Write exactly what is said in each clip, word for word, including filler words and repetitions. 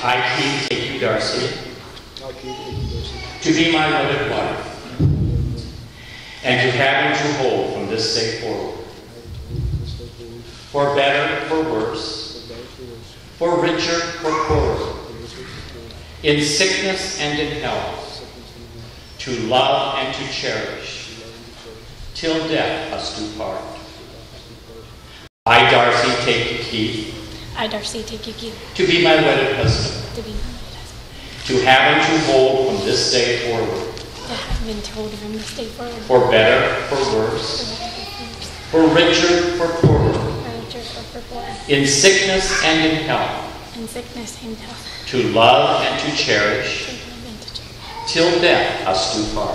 I, Keith, take you, Darcie, I, Keith, take you, Darcie, to be my wedded wife, and to have and to hold from this day forward, for better, for worse, for richer, for poorer, in sickness and in health, to love and to cherish, till death us do part. I, Darcie, take you, Keith, I, Darcie, take you, Keith, to be my wedded husband, to be my wedded husband, to have and to hold from this day forward, to have and to hold from this day forward, for better, for worse, for richer, for poorer, for richer or for poorer, in sickness and in health, in sickness and health, to love and to cherish, to love and to cherish, till death us do part.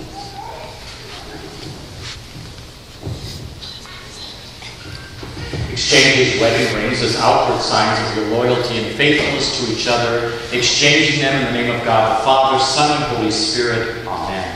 Exchange these wedding rings as outward signs of your loyalty and faithfulness to each other, exchanging them in the name of God, the Father, Son, and Holy Spirit. Amen.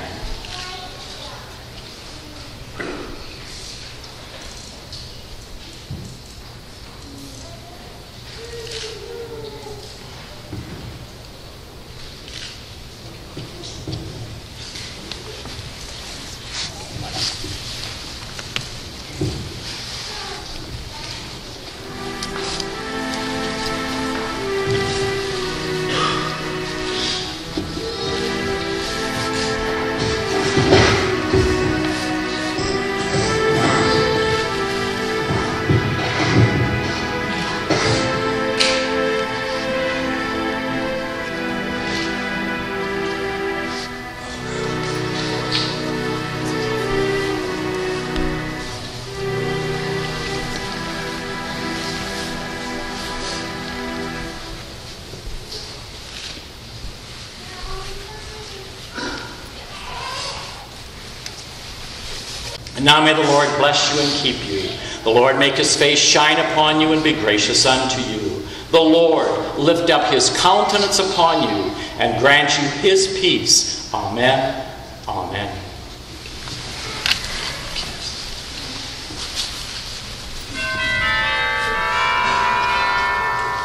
And now may the Lord bless you and keep you. The Lord make his face shine upon you and be gracious unto you. The Lord lift up his countenance upon you and grant you his peace. Amen. Amen.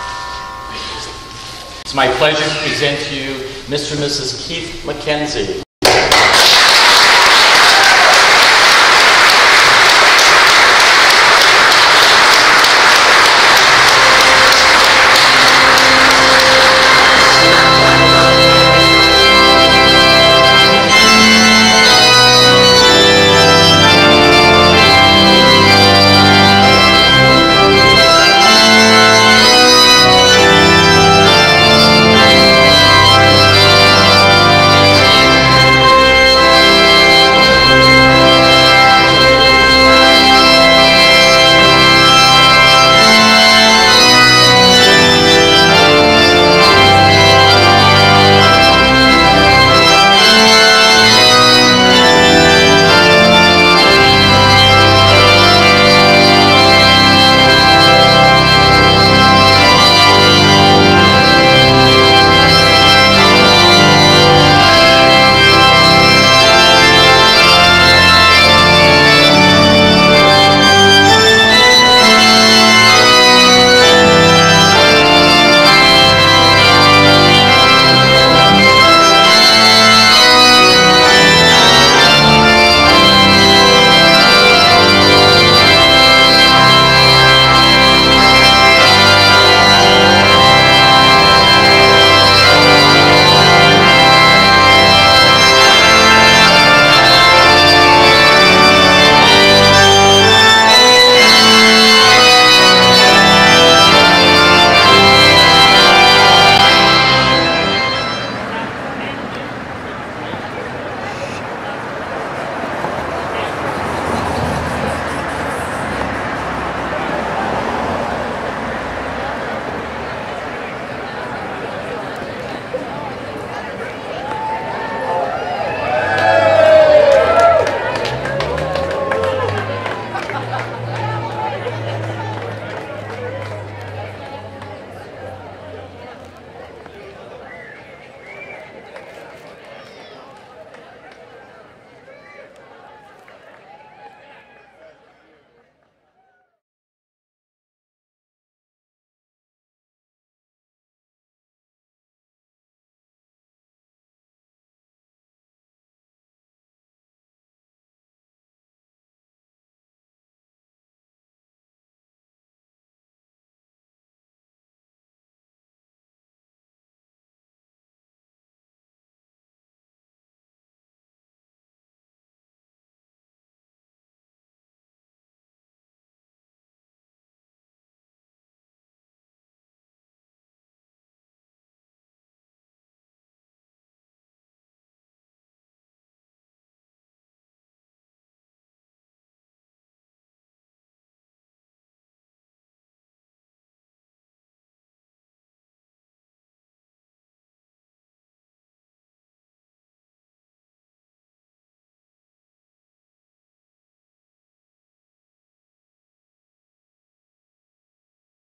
It's my pleasure to present to you Mister and Missus Keith Mackenzie.